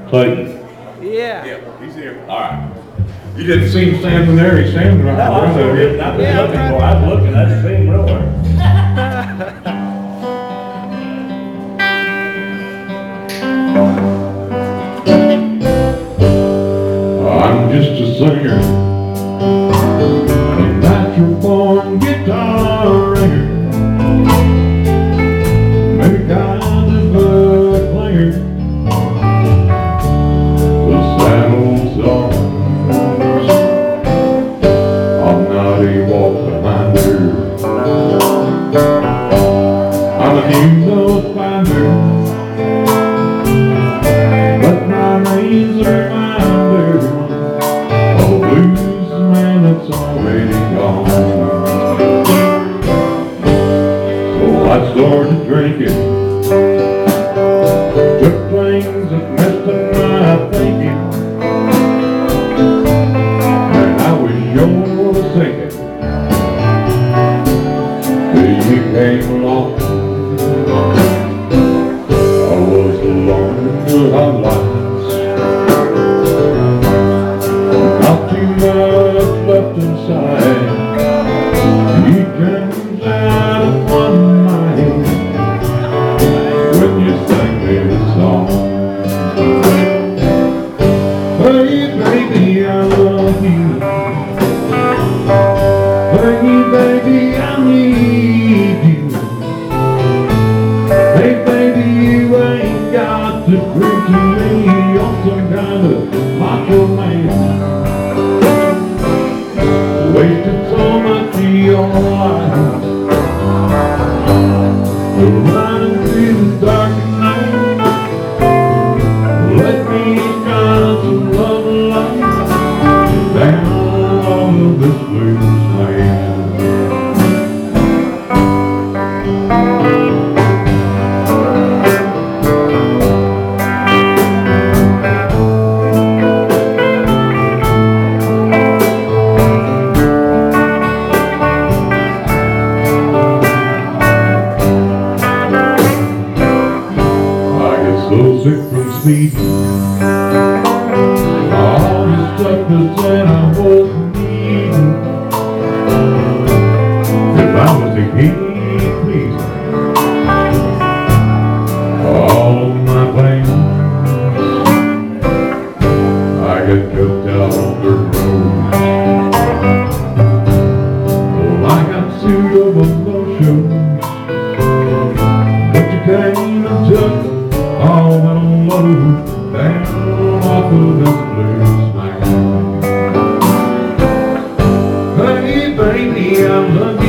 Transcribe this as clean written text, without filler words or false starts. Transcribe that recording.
Clayton. Yeah. Yeah, he's here. All right. You didn't see him standing there. He's standing right No, I in front of you. was looking for, I was looking, I didn't see him nowhere. I'm just a singer, a natural born guitar ringer, maybe kind of a player. The sad old songs, I'm not a walk behinder. I'm a new note finder, but my name's a reminder of a blues man that's already gone. So I started drinking, took things that messed up my thinking, and I was sure thinking till you came along. I was alone in the hot lights, not too much left inside. He comes out of one night when you sang me the song. Hey baby, I love you. Hey baby, I need you. Hey baby, you ain't got to prove to me you're some kind of macho man. Wasted so much of your life, running through the dark night. Let me shine some love light down all of this blues land. So sick from speeding, all the stuff that said I wasn't needing. If I was a king, please, all of my plans, I got cooked out on the road. Well, I got sued over emotions, but you came and took all that load down off of this blues man. Hey baby, I love you.